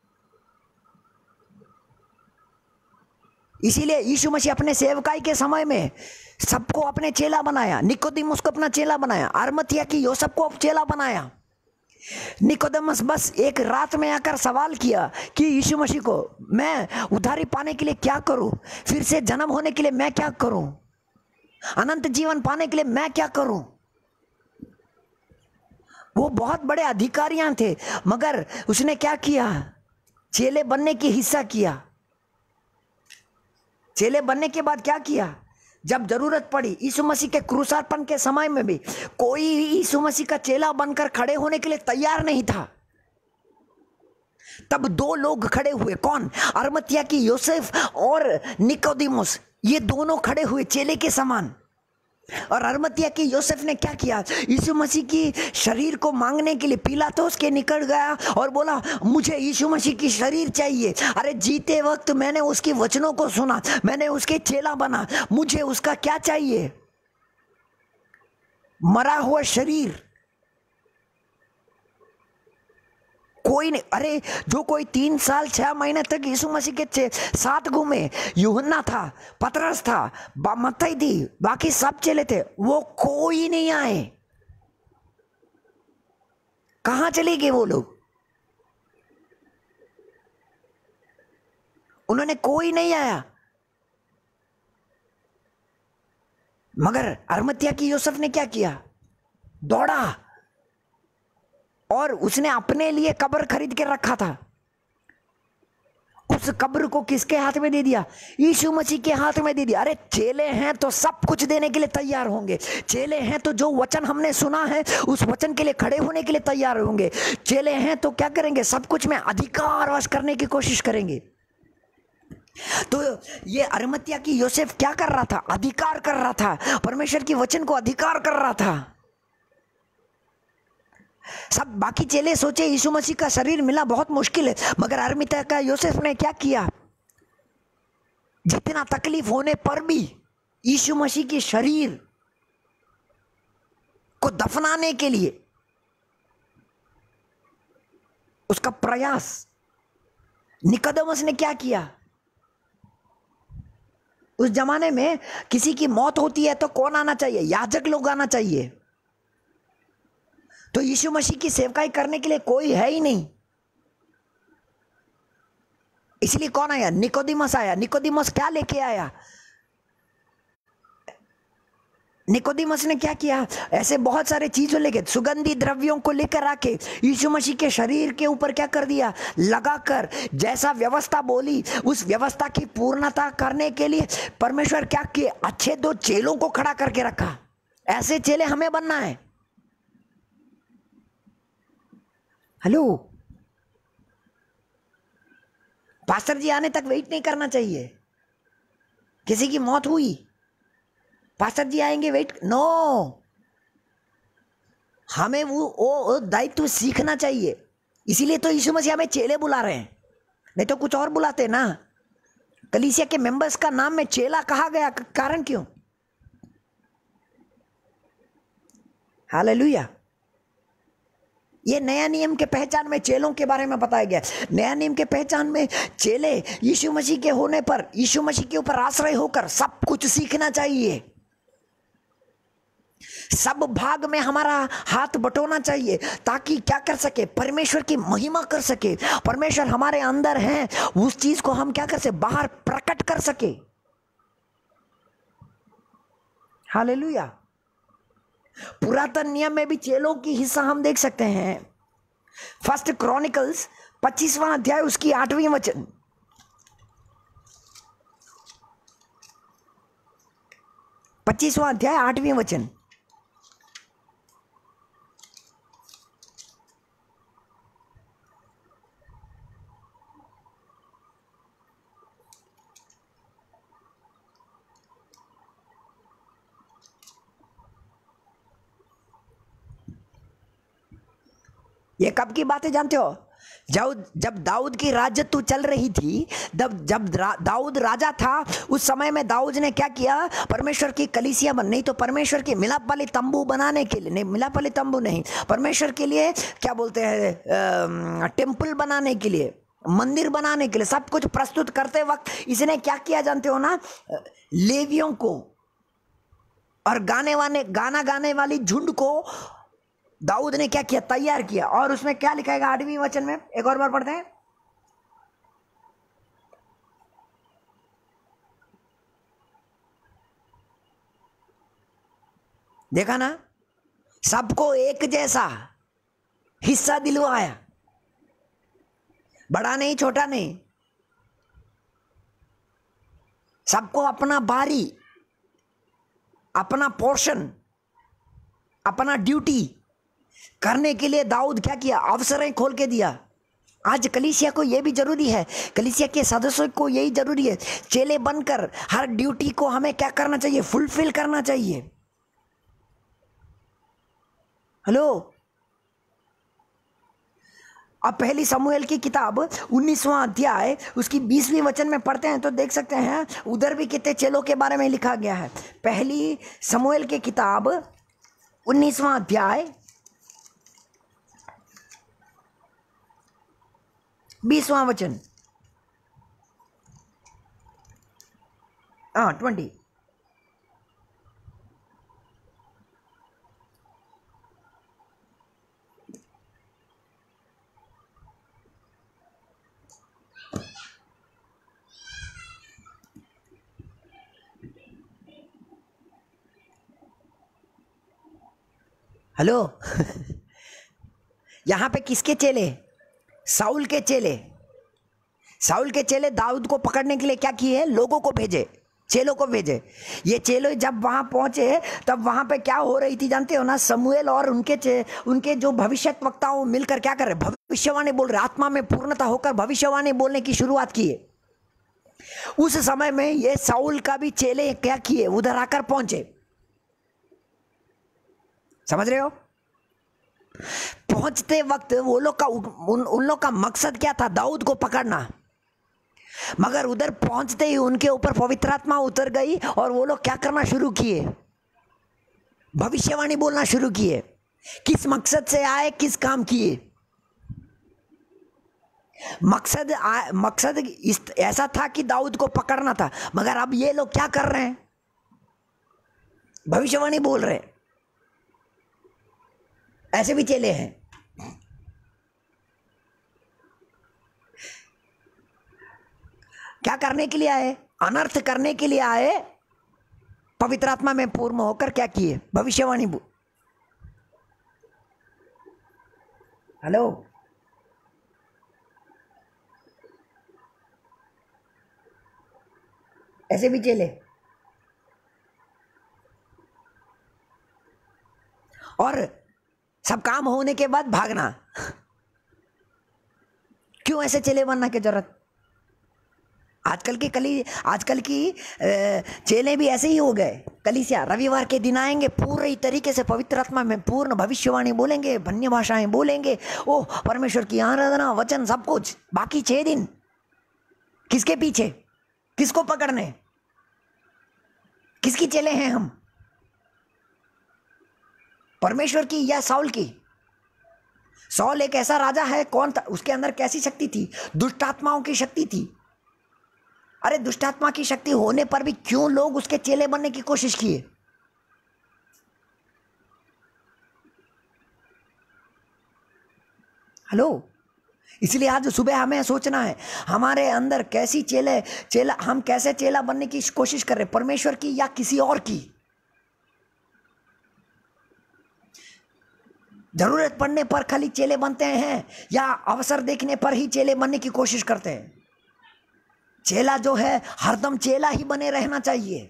इसीलिए यीशु मसीह अपने सेवकाई के समय में सबको अपने चेला बनाया। निकोदेमुस को अपना चेला बनाया, अरमतिया की योसेफ को चेला बनाया। निकोदेमुस बस एक रात में आकर सवाल किया कि यीशु मसीह को, मैं उद्धारी पाने के लिए क्या करूं? फिर से जन्म होने के लिए मैं क्या करूं? अनंत जीवन पाने के लिए मैं क्या करूं? वो बहुत बड़े अधिकारियां थे, मगर उसने क्या किया? चेले बनने की हिस्सा किया। चेले बनने के बाद क्या किया? जब जरूरत पड़ी, यीशु मसीह के क्रूसार्पण के समय में भी कोई यीशु मसीह का चेला बनकर खड़े होने के लिए तैयार नहीं था। तब दो लोग खड़े हुए। कौन? अरमतिया की योसेफ और निकोदेमुस। ये दोनों खड़े हुए चेले के समान। और अरमतिया की योसेफ ने क्या किया? यीशु मसीह की शरीर को मांगने के लिए पिलातुस के निकट गया और बोला, मुझे यीशु मसीह की शरीर चाहिए। अरे जीते वक्त मैंने उसके वचनों को सुना, मैंने उसके चेला बना, मुझे उसका क्या चाहिए? मरा हुआ शरीर। कोई नहीं। अरे जो कोई तीन साल छह महीने तक यीशु मसीह के साथ घूमे, यूहन्ना था, पतरस था, मत्ती थी, बाकी सब चेले थे, वो कोई नहीं आए। कहां चले गए वो लोग? उन्होंने, कोई नहीं आया। मगर अरमतिया की योसेफ ने क्या किया? दौड़ा और उसने अपने लिए कब्र खरीद के रखा था। उस कब्र को किसके हाथ में दे दिया? यीशु मसीह के हाथ में दे दिया। अरे चेले हैं तो सब कुछ देने के लिए तैयार होंगे। चेले हैं तो जो वचन हमने सुना है उस वचन के लिए खड़े होने के लिए तैयार होंगे। चेले हैं तो क्या करेंगे? सब कुछ में अधिकार वश करने की कोशिश करेंगे। तो ये अरमतिया की योसेफ क्या कर रहा था? अधिकार कर रहा था, परमेश्वर की वचन को अधिकार कर रहा था। सब बाकी चेले सोचे यीशु मसीह का शरीर मिला बहुत मुश्किल है, मगर अरमतिया का योसेफ ने क्या किया? जितना तकलीफ होने पर भी यीशु मसीह के शरीर को दफनाने के लिए उसका प्रयास। निकोदेमुस ने क्या किया? उस जमाने में किसी की मौत होती है तो कौन आना चाहिए? याजक लोग आना चाहिए। तो यीशु मसीह की सेवकाई करने के लिए कोई है ही नहीं। इसलिए कौन आया? निकोदेमुस आया। निकोदेमुस क्या लेके आया? निकोदेमुस ने क्या किया? ऐसे बहुत सारे चीजों लेके, सुगंधी द्रव्यों को लेकर आके यीशु मसीह के शरीर के ऊपर क्या कर दिया? लगाकर, जैसा व्यवस्था बोली उस व्यवस्था की पूर्णता करने के लिए परमेश्वर क्या किए? अच्छे दो चेलों को खड़ा करके रखा। ऐसे चेले हमें बनना है। हेलो, पास्टर जी आने तक वेट नहीं करना चाहिए। किसी की मौत हुई, पास्टर जी आएंगे, वेट, नो, हमें वो वो दायित्व सीखना चाहिए। इसीलिए तो यीशु मसीह हमें चेले बुला रहे हैं, नहीं तो कुछ और बुलाते ना। कलीसिया के मेंबर्स का नाम में चेला कहा गया, कारण क्यों? हालेलुया। ये नया नियम के पहचान में चेलों के बारे में बताया गया। नया नियम के पहचान में चेले यीशु मसीह के होने पर, यीशु मसीह के ऊपर आश्रय होकर सब कुछ सीखना चाहिए। सब भाग में हमारा हाथ बटोना चाहिए, ताकि क्या कर सके, परमेश्वर की महिमा कर सके। परमेश्वर हमारे अंदर है, उस चीज को हम क्या कर सके, बाहर प्रकट कर सके। हालेलुया। पुरातन नियम में भी चेलों की हिस्सा हम देख सकते हैं। फर्स्ट क्रॉनिकल्स पच्चीसवां अध्याय उसकी आठवीं वचन, पच्चीसवां अध्याय आठवीं वचन। ये कब की बात है जानते हो? जब जब दाऊद की राजत्व चल रही थी, जब जब दाऊद राजा था, उस समय में दाऊद ने क्या किया, परमेश्वर की कलीसिया बन, नहीं तो परमेश्वर की मिलाप वाली तंबू बनाने के लिए, नहीं मिलाप वाली तंबू नहीं, परमेश्वर के लिए क्या बोलते हैं, टेम्पल बनाने के लिए, मंदिर बनाने के लिए, सब कुछ प्रस्तुत करते वक्त इसने क्या किया जानते हो ना, लेवियों को और गाने वाले गाना गाने वाली झुंड को दाऊद ने क्या किया, तैयार किया। और उसमें क्या लिखा है आठवीं वचन में, एक और बार पढ़ते हैं। देखा ना, सबको एक जैसा हिस्सा दिलवाया, बड़ा नहीं छोटा नहीं, सबको अपना बारी, अपना पोर्शन, अपना ड्यूटी करने के लिए दाऊद क्या किया, अवसरें खोल के दिया। आज कलीसिया को यह भी जरूरी है, कलीसिया के सदस्यों को यही जरूरी है, चेले बनकर हर ड्यूटी को हमें क्या करना चाहिए, फुलफिल करना चाहिए। हेलो। अब पहली समूएल की किताब उन्नीसवां अध्याय उसकी बीसवीं वचन में पढ़ते हैं तो देख सकते हैं, उधर भी कितने चेलों के बारे में लिखा गया है। पहली समूएल की किताब उन्नीसवां अध्याय बीसवां वचन, हाँ ट्वेंटी। हेलो। यहां पे किसके चेले? साउल के चेले। साउल के चेले दाऊद को पकड़ने के लिए क्या किए, लोगों को भेजे, चेलों को भेजे। ये चेलो जब वहां पहुंचे तब वहां पे क्या हो रही थी जानते हो ना, समूएल और उनके उनके जो भविष्यत वक्ताओं मिलकर क्या कर रहे, भविष्यवाणी बोल रहे, आत्मा में पूर्णता होकर भविष्यवाणी बोलने की शुरुआत की है। उस समय में ये साउल का भी चेले क्या किए, उधर आकर पहुंचे। समझ रहे हो? पहुंचते वक्त वो लोग का उन, उन लोग का मकसद क्या था, दाऊद को पकड़ना। मगर उधर पहुंचते ही उनके ऊपर पवित्र आत्मा उतर गई और वो लोग क्या करना शुरू किए, भविष्यवाणी बोलना शुरू किए। किस मकसद से आए, किस काम किए? मकसद आ, मकसद इस ऐसा था कि दाऊद को पकड़ना था। मगर अब ये लोग क्या कर रहे हैं, भविष्यवाणी बोल रहे हैं। ऐसे भी चेले हैं। क्या करने के लिए आए, अनर्थ करने के लिए आए। पवित्र आत्मा में पूर्ण होकर क्या किए, भविष्यवाणी बोल। हेलो। ऐसे भी चेले। और सब काम होने के बाद भागना। क्यों ऐसे चेले बनना की जरूरत? आजकल के कली आजकल की चेले भी ऐसे ही हो गए। कलीसिया रविवार के दिन आएंगे, पूरी तरीके से पवित्र आत्मा में पूर्ण भविष्यवाणी बोलेंगे, अन्य भाषाएं बोलेंगे, ओह परमेश्वर की आराधना, वचन, सब कुछ। बाकी छह दिन किसके पीछे, किसको पकड़ने, किसकी चेले हैं हम? परमेश्वर की या साउल की? साउल एक ऐसा राजा है, कौन था, उसके अंदर कैसी शक्ति थी? दुष्ट आत्माओं की शक्ति थी। अरे दुष्ट आत्मा की शक्ति होने पर भी क्यों लोग उसके चेले बनने की कोशिश किए? हेलो, इसलिए आज सुबह हमें सोचना है हमारे अंदर कैसी चेले चेला हम कैसे चेला बनने की कोशिश कर रहे, परमेश्वर की या किसी और की? जरूरत पड़ने पर खाली चेले बनते हैं या अवसर देखने पर ही चेले बनने की कोशिश करते हैं? चेला जो है हरदम चेला ही बने रहना चाहिए,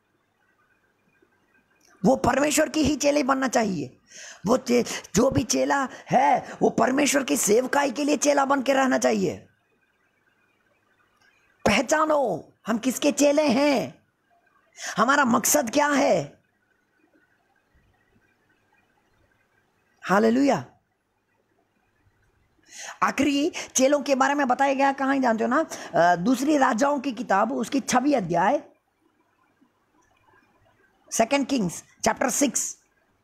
वो परमेश्वर की ही चेले बनना चाहिए। वो जो भी चेला है वो परमेश्वर की सेवकाई के लिए चेला बन के रहना चाहिए। पहचानो हम किसके चेले हैं, हमारा मकसद क्या है। हालेलुया। आखिरी चेलों के बारे में बताया गया कहां जानते हो ना? दूसरी राजाओं की किताब उसकी छब्बीस अध्याय, सेकेंड किंग्स चैप्टर सिक्स,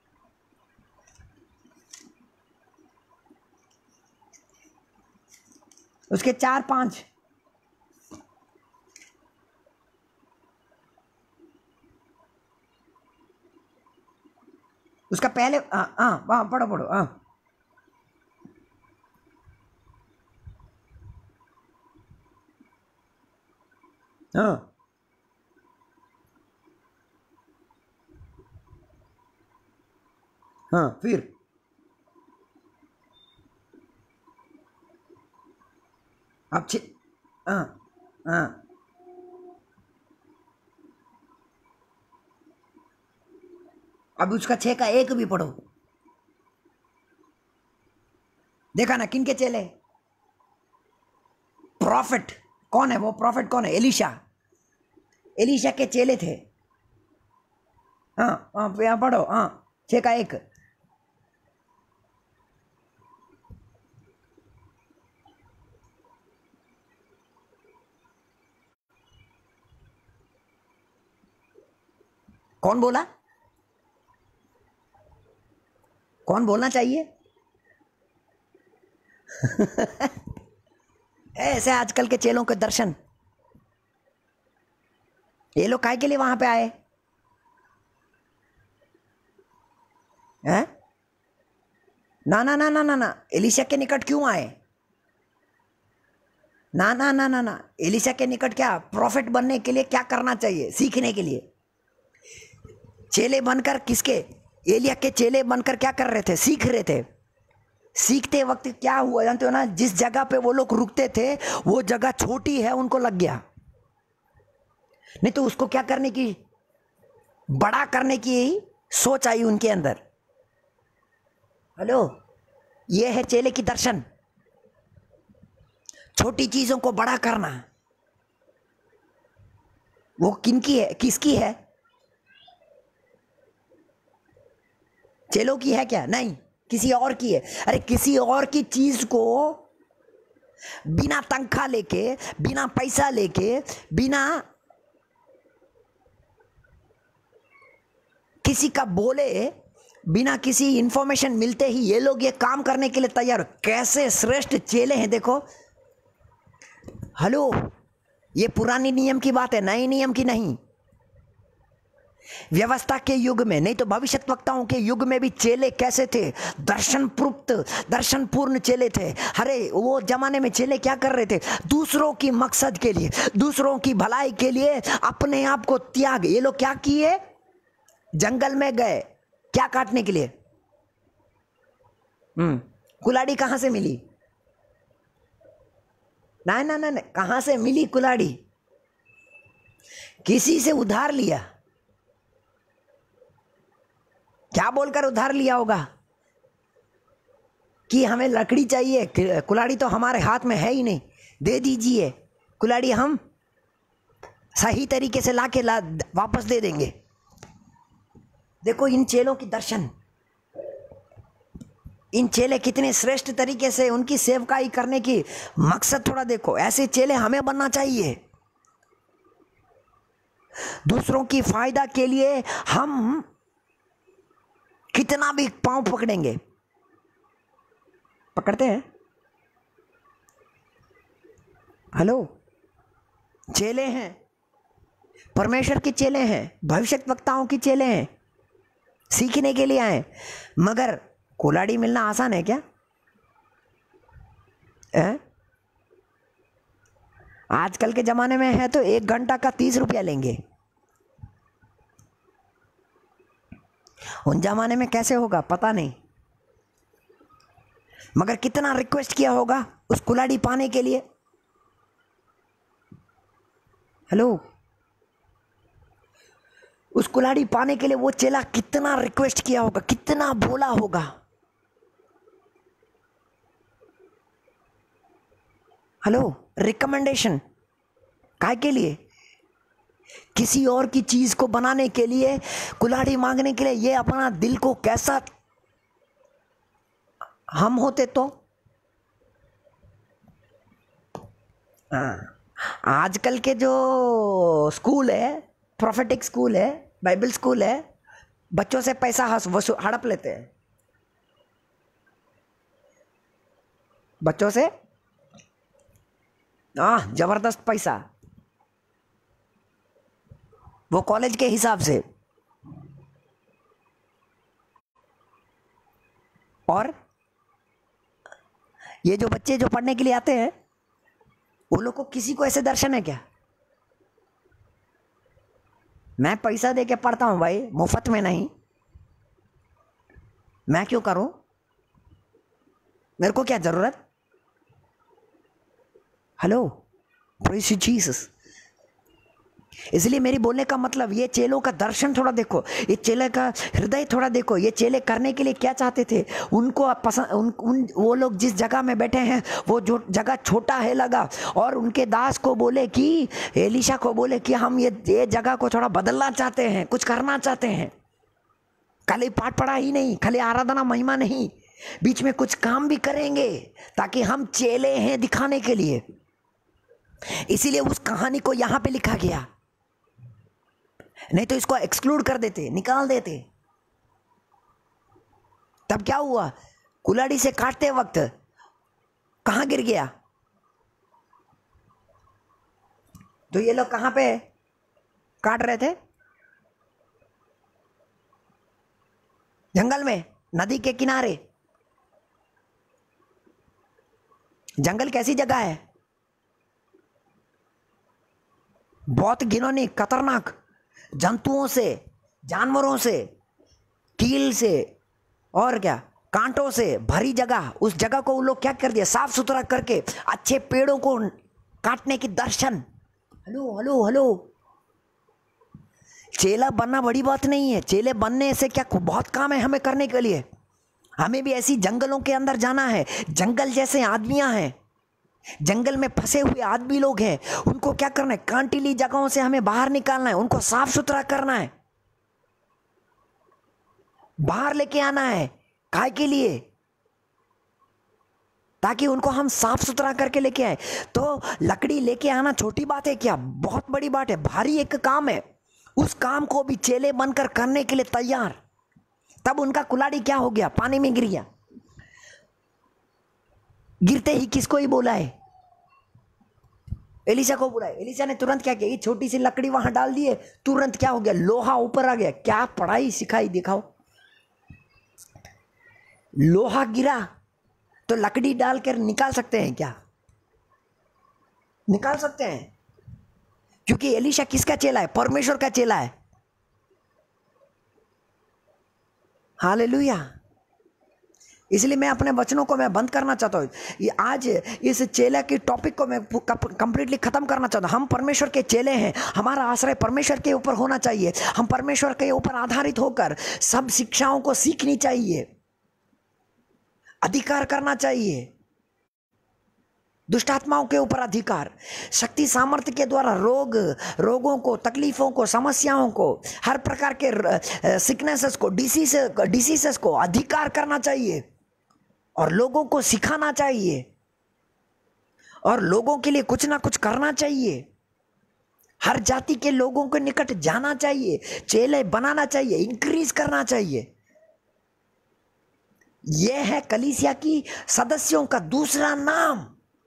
उसके चार पांच। उसका पहले हाँ हाँ हाँ पढ़ो पढ़ो हाँ हाँ हाँ फिर अब छ हाँ हाँ अब उसका छह का एक भी पढ़ो। देखा ना किन के चेले? प्रॉफिट कौन है? वो प्रॉफिट कौन है? एलिशा। एलिशा के चेले थे। हाँ हाँ यहाँ पढ़ो हाँ छह का एक। कौन बोला? कौन बोलना चाहिए? ऐसे आजकल के चेलों के दर्शन, ये लोग काय के लिए वहां पे आए हैं? ना ना ना ना ना ना एलिशा के निकट क्यों आए? ना ना ना ना ना एलिशा के निकट क्या प्रॉफिट बनने के लिए क्या करना चाहिए? सीखने के लिए। चेले बनकर किसके? एलिया के चेले बनकर क्या कर रहे थे? सीख रहे थे। सीखते वक्त क्या हुआ जानते हो ना? जिस जगह पे वो लोग रुकते थे वो जगह छोटी है, उनको लग गया। नहीं तो उसको क्या करने की, बड़ा करने की सोच आई उनके अंदर। हेलो, ये है चेले की दर्शन, छोटी चीजों को बड़ा करना। वो किनकी है, किसकी है? चेलों की है क्या? नहीं, किसी और की है। अरे किसी और की चीज को बिना तनख्वाह लेके, बिना पैसा लेके, बिना किसी का बोले, बिना किसी इंफॉर्मेशन मिलते ही ये लोग ये काम करने के लिए तैयार। कैसे श्रेष्ठ चेले हैं देखो। हेलो, ये पुरानी नियम की बात है, नए नियम की नहीं। व्यवस्था के युग में नहीं तो भविष्यद्वक्ताओं के युग में भी चेले कैसे थे? दर्शन प्रुप्त, दर्शन पूर्ण चेले थे। अरे वो जमाने में चेले क्या कर रहे थे? दूसरों की मकसद के लिए, दूसरों की भलाई के लिए अपने आप को त्याग। ये लोग क्या किए? जंगल में गए, क्या काटने के लिए? हम्म कुल्हाड़ी कहां से मिली? ना ना ना कहां से मिली कुल्हाड़ी? किसी से उधार लिया। क्या बोलकर उधार लिया होगा कि हमें लकड़ी चाहिए, कुल्हाड़ी तो हमारे हाथ में है ही नहीं, दे दीजिए कुल्हाड़ी हम सही तरीके से ला के ला वापस दे देंगे। देखो इन चेलों की दर्शन, इन चेले कितने श्रेष्ठ तरीके से उनकी सेवकाई करने की मकसद थोड़ा देखो। ऐसे चेले हमें बनना चाहिए। दूसरों की फायदा के लिए हम कितना भी पांव पकड़ेंगे, पकड़ते हैं। हेलो, चेले हैं, परमेश्वर के चेले हैं, भविष्य वक्ताओं की चेले हैं, सीखने के लिए आए। मगर कुल्हाड़ी मिलना आसान है क्या? है? आजकल के जमाने में है तो एक घंटा का तीस रुपया लेंगे। उन जमाने में कैसे होगा पता नहीं, मगर कितना रिक्वेस्ट किया होगा उस कुल्हाड़ी पाने के लिए। हेलो, उस कुल्हाड़ी पाने के लिए वो चेला कितना रिक्वेस्ट किया होगा, कितना बोला होगा। हेलो, रिकमेंडेशन काय के लिए? किसी और की चीज को बनाने के लिए, कुल्हाड़ी मांगने के लिए। ये अपना दिल को कैसा, हम होते तो हाँ, आजकल के जो स्कूल है, प्रोफेटिक स्कूल है, बाइबल स्कूल है, बच्चों से पैसा वसूल हड़प लेते हैं। बच्चों से हाँ जबरदस्त पैसा, वो कॉलेज के हिसाब से। और ये जो बच्चे जो पढ़ने के लिए आते हैं, वो लोग को किसी को ऐसे दर्शन है क्या? मैं पैसा दे के पढ़ता हूं भाई, मुफ्त में नहीं। मैं क्यों करूं? मेरे को क्या जरूरत? Hello, praise Jesus. इसलिए मेरी बोलने का मतलब, ये चेलों का दर्शन थोड़ा देखो, ये चेले का हृदय थोड़ा देखो। ये चेले करने के लिए क्या चाहते थे? उनको पसंद, उन, उन वो लोग जिस जगह में बैठे हैं वो जो जगह छोटा है लगा, और उनके दास को बोले कि, एलीशा को बोले कि हम ये ये जगह को थोड़ा बदलना चाहते हैं, कुछ करना चाहते हैं। खाली पाठ पढ़ा ही नहीं, खाली आराधना महिमा नहीं, बीच में कुछ काम भी करेंगे ताकि हम चेले हैं दिखाने के लिए। इसीलिए उस कहानी को यहां पे लिखा गया, नहीं तो इसको एक्सक्लूड कर देते, निकाल देते। तब क्या हुआ? कुल्हाड़ी से काटते वक्त कहां गिर गया? तो ये लोग कहां पे काट रहे थे? जंगल में, नदी के किनारे। जंगल कैसी जगह है? बहुत घिनौनी, खतरनाक, जंतुओं से, जानवरों से, कील से और क्या, कांटों से भरी जगह। उस जगह को वो लोग क्या कर दिया? साफ सुथरा करके अच्छे पेड़ों को काटने की दर्शन। हेलो हेलो हेलो, चेला बनना बड़ी बात नहीं है। चेले बनने से क्या, बहुत काम है हमें करने के लिए। हमें भी ऐसी जंगलों के अंदर जाना है। जंगल जैसे आदमियां हैं, जंगल में फंसे हुए आदमी लोग हैं, उनको क्या करना है? कांटीली जगहों से हमें बाहर निकालना है, उनको साफ सुथरा करना है, बाहर लेके आना है। काय के लिए? ताकि उनको हम साफ सुथरा करके लेके आए। तो लकड़ी लेके आना छोटी बात है क्या? बहुत बड़ी बात है, भारी एक काम है। उस काम को भी चेले बनकर करने के लिए तैयार। तब उनका कुल्हाड़ी क्या हो गया? पानी में गिर गया। गिरते ही किसको ही बोला है? एलीशा को बुलाए। एलीशा ने तुरंत क्या किया? ये छोटी सी लकड़ी वहां डाल दिए, तुरंत क्या हो गया? लोहा ऊपर आ गया। क्या पढ़ाई सिखाई दिखाओ। लोहा गिरा तो लकड़ी डालकर निकाल सकते हैं क्या? निकाल सकते हैं, क्योंकि एलीशा किसका चेला है? परमेश्वर का चेला है। हालेलुया। इसलिए मैं अपने वचनों को मैं बंद करना चाहता हूँ। ये आज इस चेला की टॉपिक को मैं कंप्लीटली खत्म करना चाहता हूँ। हम परमेश्वर के चेले हैं, हमारा आश्रय परमेश्वर के ऊपर होना चाहिए। हम परमेश्वर के ऊपर आधारित होकर सब शिक्षाओं को सीखनी चाहिए, अधिकार करना चाहिए। दुष्ट आत्माओं के ऊपर अधिकार, शक्ति सामर्थ्य के द्वारा रोग रोगों को, तकलीफों को, समस्याओं को, हर प्रकार के सिकनेसेस को, डिसीज डिसीजेस को अधिकार करना चाहिए और लोगों को सिखाना चाहिए और लोगों के लिए कुछ ना कुछ करना चाहिए। हर जाति के लोगों के निकट जाना चाहिए, चेले बनाना चाहिए, इंक्रीज करना चाहिए। यह है कलीसिया की सदस्यों का दूसरा नाम।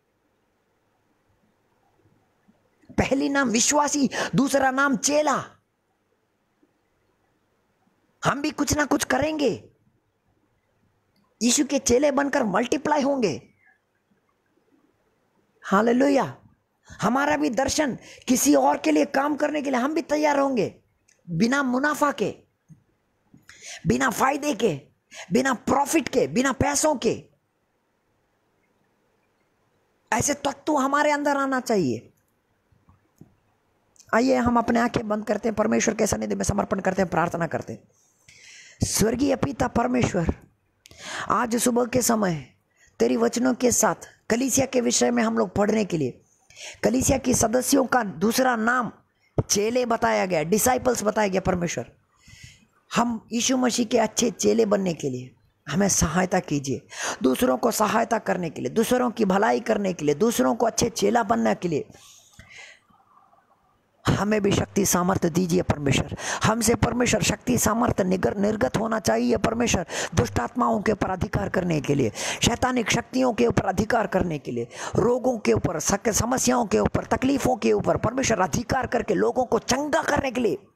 पहली नाम विश्वासी, दूसरा नाम चेला। हम भी कुछ ना कुछ करेंगे, यीशु के चेले बनकर मल्टीप्लाई होंगे। हालेलुया। हमारा भी दर्शन किसी और के लिए काम करने के लिए हम भी तैयार होंगे, बिना मुनाफा के, बिना फायदे के, बिना प्रॉफिट के, बिना पैसों के। ऐसे तत्व हमारे अंदर आना चाहिए। आइए हम अपने आंखें बंद करते हैं, परमेश्वर के सन्निधि में समर्पण करते हैं, प्रार्थना करते हैं। स्वर्गीय पिता परमेश्वर, आज सुबह के समय तेरी वचनों के साथ कलीसिया के विषय में हम लोग पढ़ने के लिए, कलीसिया की सदस्यों का दूसरा नाम चेले बताया गया, डिसाइपल्स बताया गया। परमेश्वर, हम यीशु मसीह के अच्छे चेले बनने के लिए हमें सहायता कीजिए, दूसरों को सहायता करने के लिए, दूसरों की भलाई करने के लिए, दूसरों को अच्छे चेला बनने के लिए हमें भी शक्ति सामर्थ्य दीजिए परमेश्वर। हमसे परमेश्वर शक्ति सामर्थ्य निगर निर्गत होना चाहिए परमेश्वर, दुष्ट आत्माओं के ऊपर अधिकार करने के लिए, शैतानिक शक्तियों के ऊपर अधिकार करने के लिए, रोगों के ऊपर, समस्याओं के ऊपर, तकलीफों के ऊपर परमेश्वर अधिकार करके लोगों को चंगा करने के लिए,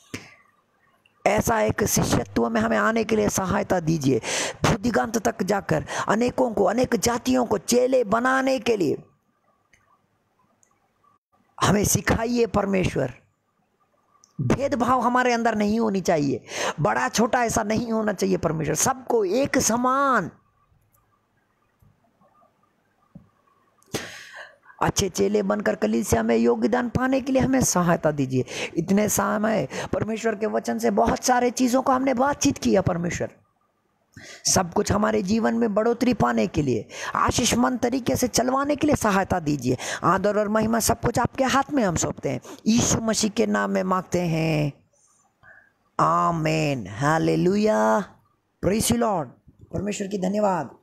ऐसा एक शिष्यत्व में हमें आने के लिए सहायता दीजिए। बुद्धिगंत तक जाकर अनेकों को, अनेक जातियों को चेले बनाने के लिए हमें सिखाइए परमेश्वर। भेदभाव हमारे अंदर नहीं होनी चाहिए, बड़ा छोटा ऐसा नहीं होना चाहिए परमेश्वर, सबको एक समान अच्छे चेले बनकर कलीसिया में योगदान पाने के लिए हमें सहायता दीजिए। इतने समय परमेश्वर के वचन से बहुत सारे चीज़ों को हमने बातचीत किया परमेश्वर, सब कुछ हमारे जीवन में बढ़ोतरी पाने के लिए, आशीषमंद तरीके से चलवाने के लिए सहायता दीजिए। आदर और महिमा सब कुछ आपके हाथ में हम सौंपते हैं, यीशु मसीह के नाम में मांगते हैं, आमीन। हालेलुया, प्रेज़ द लॉर्ड। परमेश्वर की धन्यवाद।